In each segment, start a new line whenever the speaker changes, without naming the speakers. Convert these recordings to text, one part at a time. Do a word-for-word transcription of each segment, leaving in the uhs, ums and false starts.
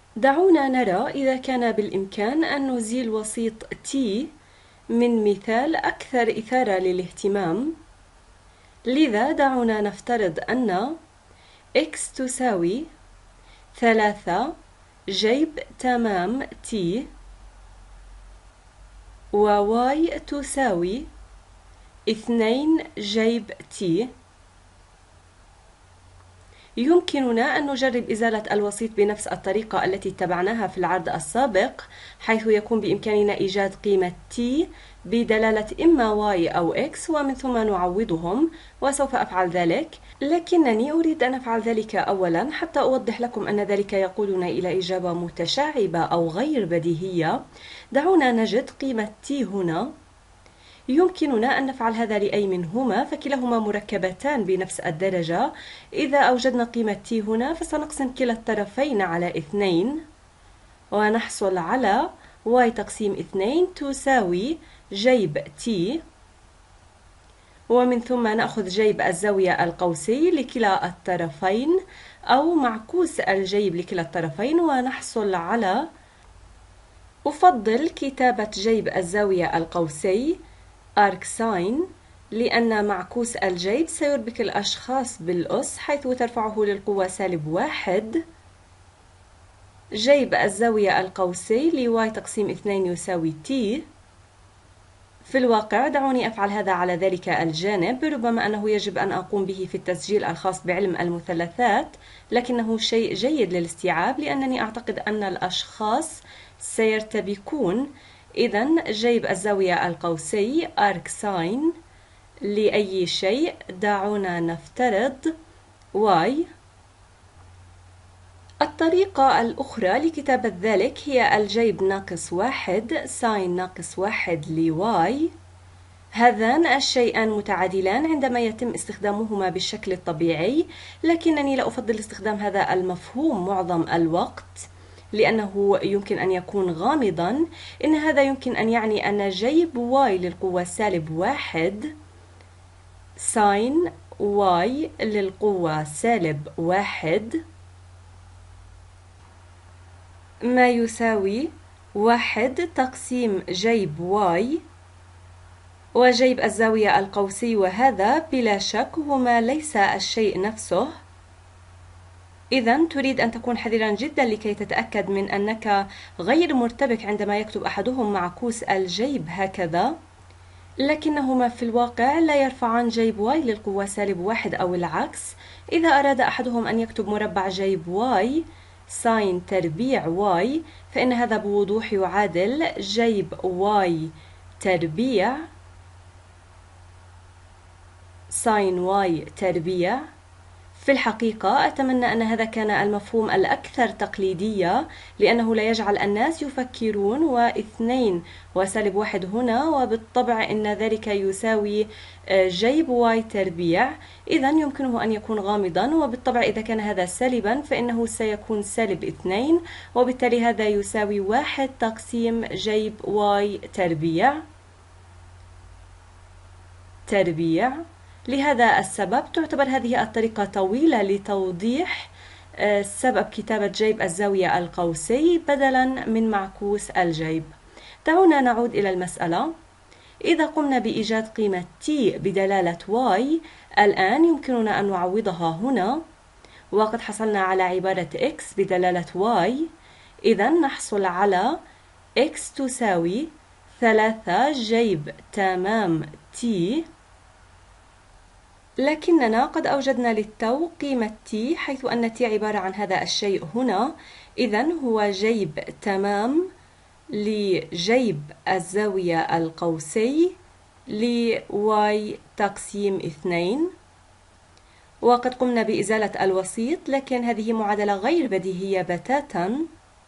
دعونا نرى إذا كان بالإمكان أن نزيل وسيط T من مثال أكثر إثارة للاهتمام. لذا دعونا نفترض أن x تساوي ثلاثة جيب تمام T و y تساوي اثنين جيب T. يمكننا أن نجرب إزالة الوسيط بنفس الطريقة التي اتبعناها في العرض السابق، حيث يكون بإمكاننا إيجاد قيمة t بدلالة إما y أو x ومن ثم نعوضهم، وسوف أفعل ذلك، لكنني أريد أن أفعل ذلك أولا حتى أوضح لكم أن ذلك يقودنا إلى إجابة متشعبة أو غير بديهية. دعونا نجد قيمة t هنا. يمكننا أن نفعل هذا لأي منهما، فكلاهما مركبتان بنفس الدرجة. إذا أوجدنا قيمة t هنا فسنقسم كلا الطرفين على اثنين ونحصل على y تقسيم اثنين تساوي جيب t، ومن ثم نأخذ جيب الزاوية القوسي لكلا الطرفين أو معكوس الجيب لكلا الطرفين ونحصل على، أفضل كتابة جيب الزاوية القوسي arc sin لأن معكوس الجيب سيربك الأشخاص بالأس حيث ترفعه للقوة سالب واحد. جيب الزاوية القوسي ل y تقسيم اثنين يساوي t. في الواقع دعوني أفعل هذا على ذلك الجانب، ربما أنه يجب أن أقوم به في التسجيل الخاص بعلم المثلثات، لكنه شيء جيد للاستيعاب لأنني أعتقد أن الأشخاص سيرتبكون. إذن جيب الزاوية القوسي arc sin لأي شيء، دعونا نفترض y. الطريقة الأخرى لكتابة ذلك هي الجيب ناقص واحد ساين ناقص واحد ل y. هذان الشيئان متعادلان عندما يتم استخدامهما بالشكل الطبيعي، لكنني لا أفضل استخدام هذا المفهوم معظم الوقت لأنه يمكن أن يكون غامضا. إن هذا يمكن أن يعني أن جيب y للقوة سالب واحد ساين y للقوة سالب واحد ما يساوي واحد تقسيم جيب y وجيب الزاوية القوسي، وهذا بلا شك هما ليس الشيء نفسه. إذن تريد أن تكون حذرا جدا لكي تتأكد من أنك غير مرتبك عندما يكتب أحدهم معكوس الجيب هكذا، لكنهما في الواقع لا يرفعان جيب y للقوة سالب واحد أو العكس. إذا أراد أحدهم أن يكتب مربع جيب y ساين تربيع y فإن هذا بوضوح يعادل جيب y تربيع ساين y تربيع. في الحقيقة أتمنى أن هذا كان المفهوم الأكثر تقليدية لأنه لا يجعل الناس يفكرون واثنين وسالب واحد هنا وبالطبع إن ذلك يساوي جيب y تربيع. إذن يمكنه أن يكون غامضا، وبالطبع إذا كان هذا سالبا فإنه سيكون سالب اثنين، وبالتالي هذا يساوي واحد تقسيم جيب y تربيع تربيع. لهذا السبب تعتبر هذه الطريقة طويلة لتوضيح سبب كتابة جيب الزاوية القوسي بدلا من معكوس الجيب. دعونا نعود إلى المسألة. إذا قمنا بإيجاد قيمة t بدلالة y الآن يمكننا أن نعوضها هنا، وقد حصلنا على عبارة x بدلالة y. إذن نحصل على x تساوي ثلاثة جيب تمام t، لكننا قد أوجدنا للتو قيمة t حيث أن t عبارة عن هذا الشيء هنا. إذن هو جيب تمام لجيب الزاوية القوسي ل y تقسيم اثنين، وقد قمنا بإزالة الوسيط، لكن هذه معادلة غير بديهية بتاتا.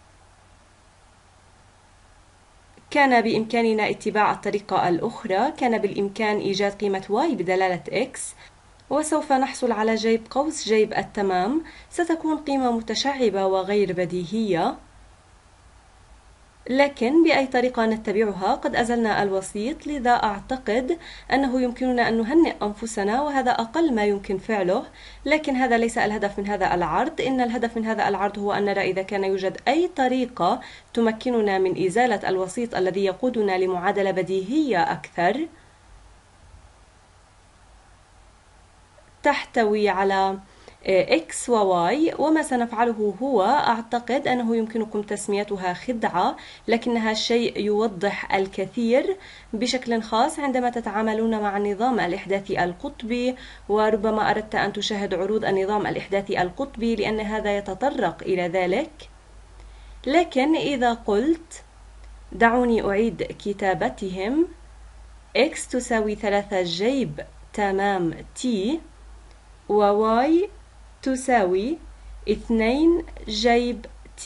كان بإمكاننا اتباع الطريقة الأخرى، كان بالإمكان إيجاد قيمة y بدلالة x، وسوف نحصل على جيب قوس جيب التمام. ستكون قيمة متشعبة وغير بديهية، لكن بأي طريقة نتبعها قد أزلنا الوسيط، لذا أعتقد أنه يمكننا أن نهنئ أنفسنا، وهذا أقل ما يمكن فعله. لكن هذا ليس الهدف من هذا العرض. إن الهدف من هذا العرض هو أن نرى إذا كان يوجد أي طريقة تمكننا من إزالة الوسيط الذي يقودنا لمعادلة بديهية أكثر تحتوي على X و Y. وما سنفعله هو، أعتقد أنه يمكنكم تسميتها خدعة، لكنها شيء يوضح الكثير بشكل خاص عندما تتعاملون مع النظام الإحداثي القطبي. وربما أردت أن تشاهد عروض النظام الإحداثي القطبي لأن هذا يتطرق إلى ذلك. لكن إذا قلت دعوني أعيد كتابتهم، X تساوي ثلاثة جيب تمام T، و Y تساوي اثنين جيب T.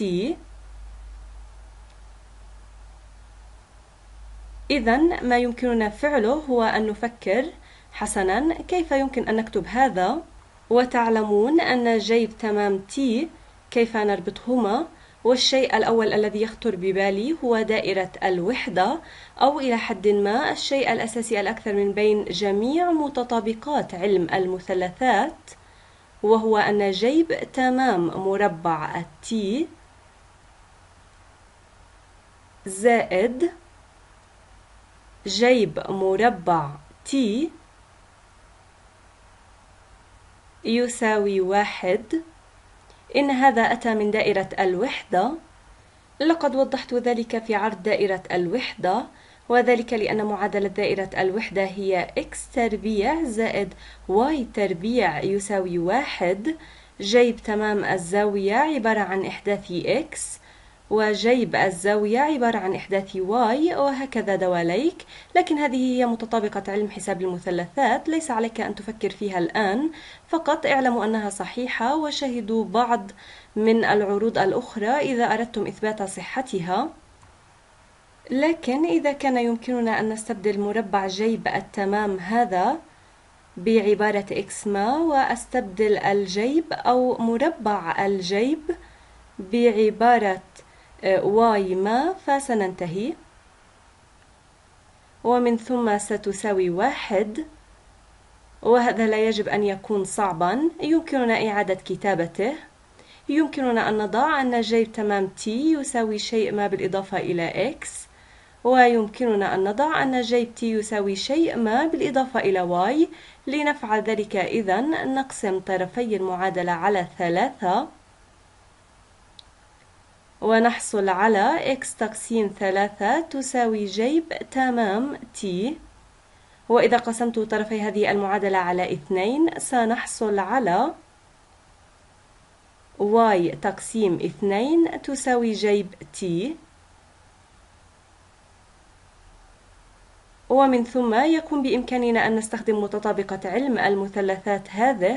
إذن ما يمكننا فعله هو أن نفكر حسنا كيف يمكن أن نكتب هذا. وتعلمون أن جيب تمام T كيف نربطهما. والشيء الأول الذي يخطر ببالي هو دائرة الوحدة، أو إلى حد ما الشيء الأساسي الأكثر من بين جميع متطابقات علم المثلثات، وهو أن جيب تمام مربع T زائد جيب مربع T يساوي واحد. إن هذا أتى من دائرة الوحدة. لقد وضحت ذلك في عرض دائرة الوحدة، وذلك لأن معادلة دائرة الوحدة هي x تربيع زائد y تربيع يساوي واحد. جيب تمام الزاوية عبارة عن إحداث x، وجيب الزاوية عبارة عن إحداث y، وهكذا دواليك. لكن هذه هي متطابقة علم حساب المثلثات، ليس عليك أن تفكر فيها الآن، فقط اعلموا أنها صحيحة وشاهدوا بعض من العروض الأخرى إذا أردتم إثبات صحتها. لكن إذا كان يمكننا أن نستبدل مربع جيب التمام هذا بعبارة x ما، وأستبدل الجيب أو مربع الجيب بعبارة y ما، فسننتهي. ومن ثم ستساوي واحد، وهذا لا يجب أن يكون صعبا، يمكننا إعادة كتابته. يمكننا أن نضع أن جيب تمام t يساوي شيء ما بالإضافة إلى x، ويمكننا أن نضع أن جيب t يساوي شيء ما بالإضافة إلى y. لنفعل ذلك إذن نقسم طرفي المعادلة على ثلاثة، ونحصل على x تقسيم ثلاثة تساوي جيب تمام t. وإذا قسمت طرفي هذه المعادلة على اثنين سنحصل على y تقسيم اثنين تساوي جيب t. ومن ثم يكون بإمكاننا أن نستخدم متطابقة علم المثلثات هذه.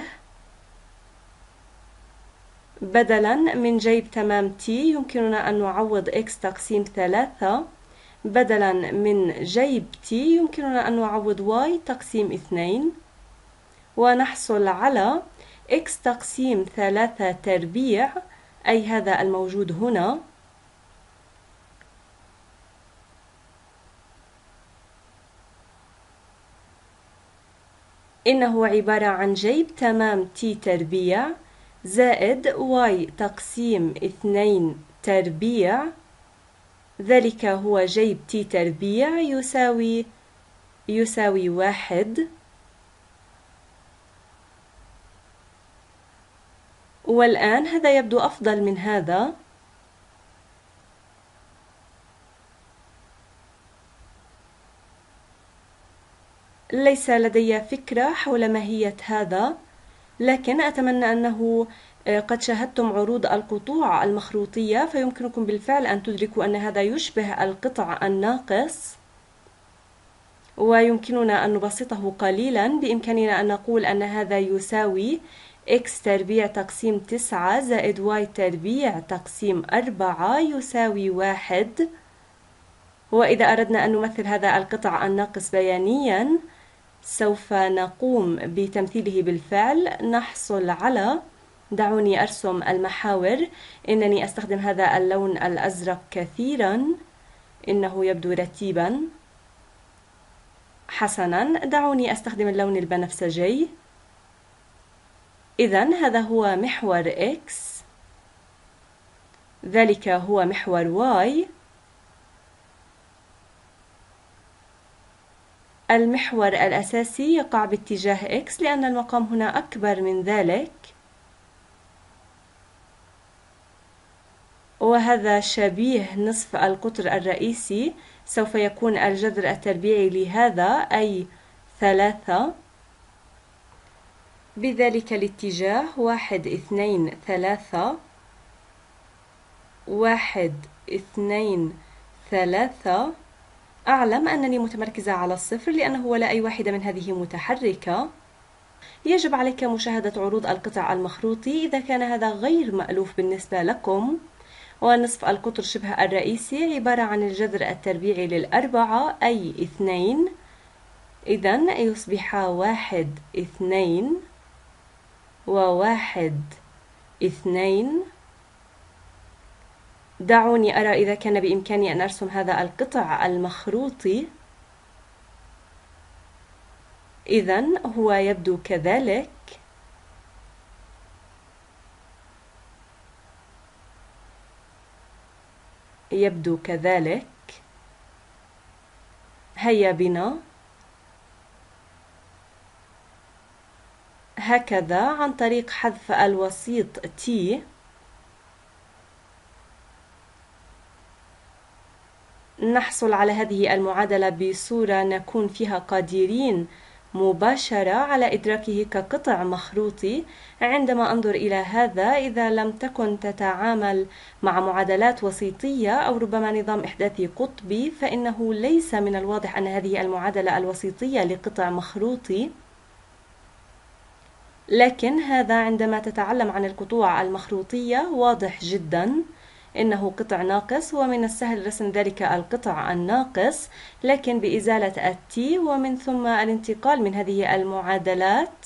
بدلا من جيب تمام t يمكننا أن نعوض x تقسيم ثلاثة، بدلا من جيب t يمكننا أن نعوض y تقسيم اثنين، ونحصل على x تقسيم ثلاثة تربيع، أي هذا الموجود هنا، إنه عبارة عن جيب تمام t تربيع زائد y تقسيم اثنين تربيع، ذلك هو جيب t تربيع يساوي يساوي واحد. والآن هذا يبدو أفضل من هذا. ليس لدي فكرة حول ماهية هذا، لكن أتمنى أنه قد شاهدتم عروض القطوع المخروطية، فيمكنكم بالفعل أن تدركوا أن هذا يشبه القطع الناقص، ويمكننا أن نبسطه قليلا. بإمكاننا أن نقول أن هذا يساوي x تربيع تقسيم تسعة زائد y تربيع تقسيم أربعة يساوي واحد. وإذا أردنا أن نمثل هذا القطع الناقص بيانيا سوف نقوم بتمثيله بالفعل. نحصل على، دعوني أرسم المحاور، إنني أستخدم هذا اللون الأزرق كثيرا، إنه يبدو رتيبا. حسنا، دعوني أستخدم اللون البنفسجي. إذن هذا هو محور X، ذلك هو محور Y. المحور الأساسي يقع باتجاه X لأن المقام هنا أكبر من ذلك، وهذا شبيه نصف القطر الرئيسي. سوف يكون الجذر التربيعي لهذا أي ثلاثة، بذلك الاتجاه واحد اثنين ثلاثة، واحد اثنين ثلاثة. أعلم أنني متمركزة على الصفر لأنه ولا أي واحدة من هذه متحركة. يجب عليك مشاهدة عروض القطع المخروطي إذا كان هذا غير مألوف بالنسبة لكم. ونصف القطر شبه الرئيسي عبارة عن الجذر التربيعي للأربعة أي اثنين، إذن يصبح واحد اثنين وواحد اثنين. دعوني أرى إذا كان بإمكاني أن أرسم هذا القطع المخروطي. إذن هو يبدو كذلك. يبدو كذلك. هيا بنا هكذا عن طريق حذف الوسيط T نحصل على هذه المعادلة بصورة نكون فيها قادرين مباشرة على إدراكه كقطع مخروطي. عندما أنظر إلى هذا، إذا لم تكن تتعامل مع معادلات وسيطية أو ربما نظام إحداثي قطبي، فإنه ليس من الواضح أن هذه المعادلة الوسيطية لقطع مخروطي. لكن هذا عندما تتعلم عن القطوع المخروطية واضح جدا إنه قطع ناقص، ومن السهل رسم ذلك القطع الناقص لكن بإزالة التي، ومن ثم الانتقال من هذه المعادلات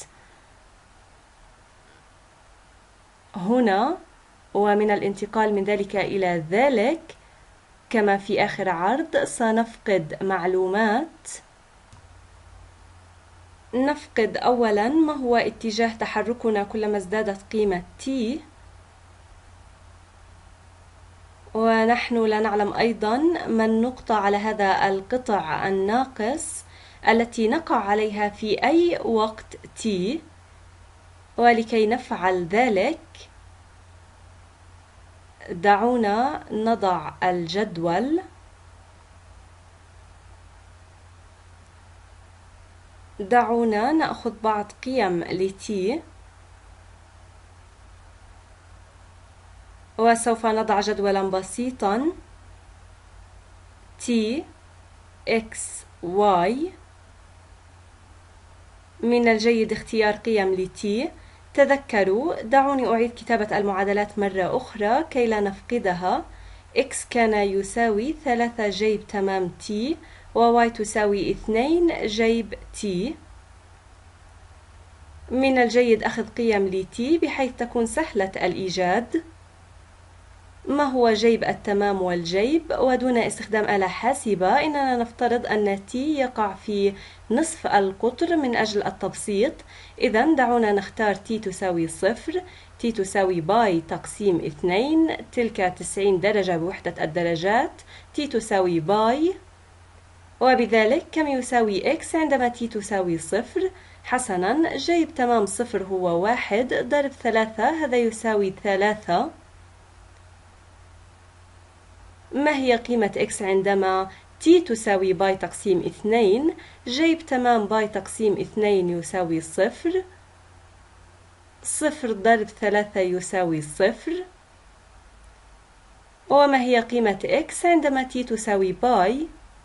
هنا، ومن الانتقال من ذلك إلى ذلك كما في آخر عرض سنفقد معلومات. نفقد أولا ما هو اتجاه تحركنا كلما ازدادت قيمة t، ونحن لا نعلم أيضا ما النقطة على هذا القطع الناقص التي نقع عليها في أي وقت t. ولكي نفعل ذلك دعونا نضع الجدول. دعونا نأخذ بعض قيم لT، وسوف نضع جدولا بسيطا T X Y. من الجيد اختيار قيم لT. تذكروا، دعوني أعيد كتابة المعادلات مرة أخرى كي لا نفقدها. X كان يساوي ثلاثة جيب تمام T، و Y تساوي اثنين جيب T. من الجيد أخذ قيم لT بحيث تكون سهلة الإيجاد. ما هو جيب التمام والجيب؟ ودون استخدام آلة حاسبة إننا نفترض أن T يقع في نصف القطر من أجل التبسيط. إذن دعونا نختار T تساوي صفر. T تساوي باي تقسيم اثنين، تلك تسعين درجة بوحدة الدرجات. T تساوي باي، وبذلك كم يساوي X عندما T تساوي صفر؟ حسنا، جيب تمام صفر هو واحد ضرب ثلاثة، هذا يساوي ثلاثة. ما هي قيمة X عندما T تساوي باي تقسيم اثنين؟ جيب تمام باي تقسيم اثنين يساوي صفر. صفر ضرب ثلاثة يساوي صفر. وما هي قيمة X عندما T تساوي باي؟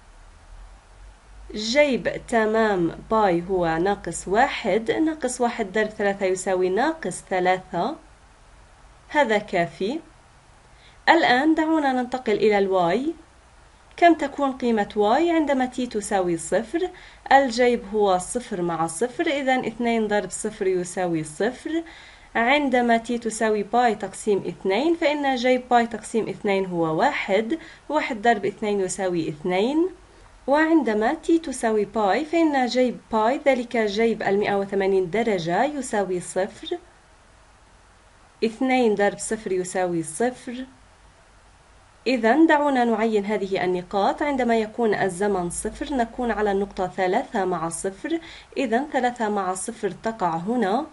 جيب تمام باي هو ناقص واحد، ناقص واحد ضرب ثلاثة يساوي ناقص ثلاثة. هذا كافي. الآن دعونا ننتقل إلى الواي. كم تكون قيمة y عندما t تساوي صفر؟ الجيب هو صفر مع صفر، إذن اثنين ضرب صفر يساوي صفر. عندما t تساوي باي تقسيم اثنين فإن جيب باي تقسيم اثنين هو واحد، واحد ضرب اثنين يساوي اثنين. وعندما t تساوي باي فإن جيب باي ذلك جيب المئة وثمانين درجة يساوي صفر، اثنين ضرب صفر يساوي صفر. إذن دعونا نعين هذه النقاط. عندما يكون الزمن صفر نكون على النقطة ثلاثة مع صفر، إذن ثلاثة مع صفر تقع هنا،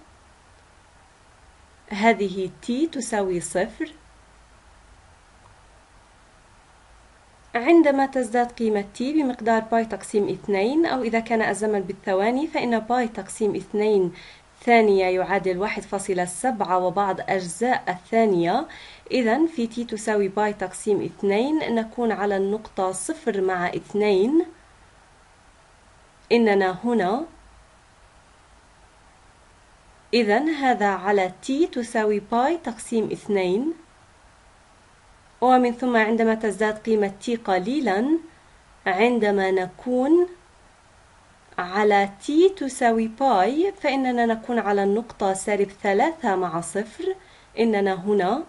هذه t تساوي صفر. عندما تزداد قيمة t بمقدار باي تقسيم اثنين، أو إذا كان الزمن بالثواني فإن باي تقسيم اثنين ثانية يعادل واحد فاصلة سبعة وبعض أجزاء الثانية. إذن في t تساوي باي تقسيم اثنين نكون على النقطة صفر مع اثنين، إننا هنا. إذن هذا على t تساوي باي تقسيم اثنين. ومن ثم عندما تزداد قيمة t قليلا، عندما نكون على t تساوي باي فإننا نكون على النقطة سالب ثلاثة مع صفر، إننا هنا.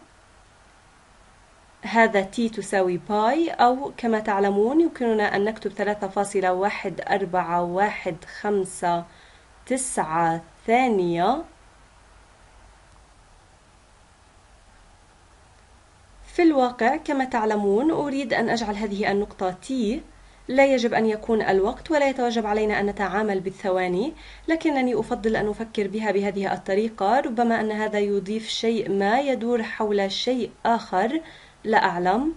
هذا t تساوي باي، أو كما تعلمون يمكننا أن نكتب ثلاثة فاصلة واحد أربعة واحد خمسة تسعة ثانية. في الواقع كما تعلمون أريد أن أجعل هذه النقطة t لا يجب أن يكون الوقت ولا يتوجب علينا أن نتعامل بالثواني، لكنني أفضل أن أفكر بها بهذه الطريقة. ربما أن هذا يضيف شيء ما يدور حول شيء آخر، لا أعلم.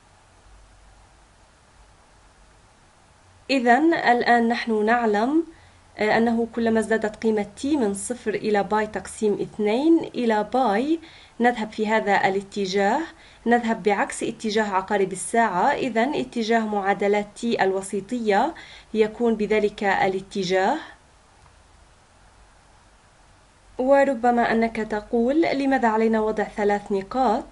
إذن الآن نحن نعلم أنه كلما ازدادت قيمة t من صفر إلى باي تقسيم اثنين إلى باي نذهب في هذا الاتجاه، نذهب بعكس اتجاه عقارب الساعة. إذن اتجاه معادلات t الوسيطية يكون بذلك الاتجاه. وربما أنك تقول لماذا علينا وضع ثلاث نقاط؟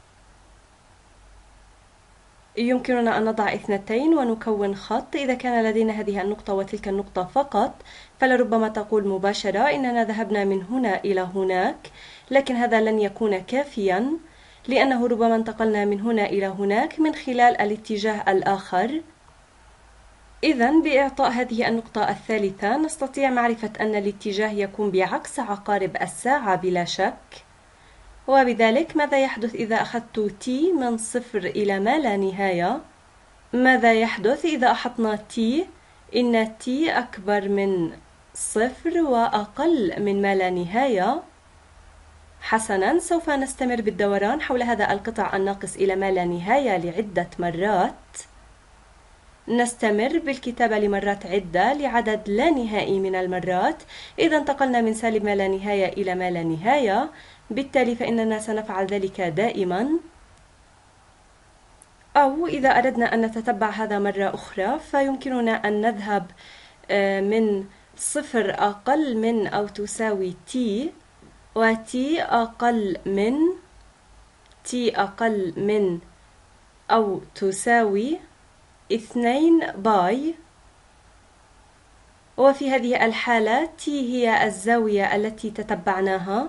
يمكننا أن نضع اثنتين ونكون خط. إذا كان لدينا هذه النقطة وتلك النقطة فقط فلربما تقول مباشرة إننا ذهبنا من هنا إلى هناك، لكن هذا لن يكون كافيا، لأنه ربما انتقلنا من هنا إلى هناك من خلال الاتجاه الآخر. إذن بإعطاء هذه النقطة الثالثة نستطيع معرفة أن الاتجاه يكون بعكس عقارب الساعة بلا شك. وبذلك ماذا يحدث إذا أخذت t من صفر إلى ما لا نهاية؟ ماذا يحدث إذا أحطنا t؟ إن t أكبر من صفر وأقل من ما لا نهاية. حسنا، سوف نستمر بالدوران حول هذا القطع الناقص إلى ما لا نهاية لعدة مرات. نستمر بالكتابة لمرات عدة لعدد لا نهائي من المرات. إذا انتقلنا من سالب ما لا نهاية إلى ما لا نهاية، بالتالي فإننا سنفعل ذلك دائما. أو إذا أردنا أن نتتبع هذا مرة أخرى فيمكننا أن نذهب من صفر أقل من أو تساوي t، و t أقل من t أقل من أو تساوي اثنين باي. وفي هذه الحالة t هي الزاوية التي تتبعناها.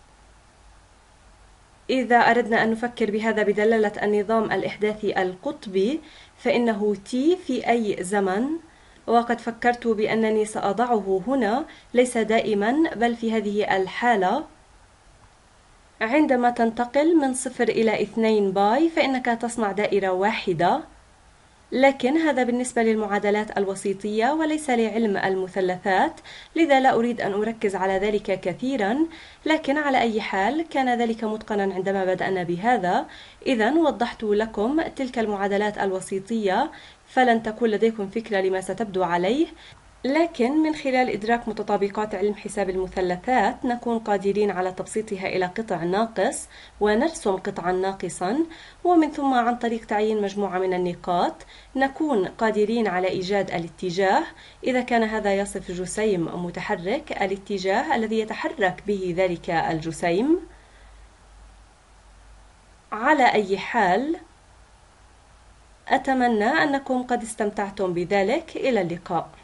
إذا أردنا أن نفكر بهذا بدلالة النظام الإحداثي القطبي فإنه t في أي زمن، وقد فكرت بأنني سأضعه هنا ليس دائما بل في هذه الحالة. عندما تنتقل من صفر إلى اثنين باي فإنك تصنع دائرة واحدة، لكن هذا بالنسبة للمعادلات الوسيطية وليس لعلم المثلثات، لذا لا أريد أن أركز على ذلك كثيرا. لكن على أي حال كان ذلك متقنا عندما بدأنا بهذا. إذن وضحت لكم تلك المعادلات الوسيطية، فلن تكون لديكم فكرة لما ستبدو عليه، لكن من خلال إدراك متطابقات علم حساب المثلثات نكون قادرين على تبسيطها إلى قطع ناقص ونرسم قطعا ناقصا، ومن ثم عن طريق تعيين مجموعة من النقاط نكون قادرين على إيجاد الاتجاه. إذا كان هذا يصف جسيم متحرك، الاتجاه الذي يتحرك به ذلك الجسيم. على أي حال أتمنى أنكم قد استمتعتم بذلك. إلى اللقاء.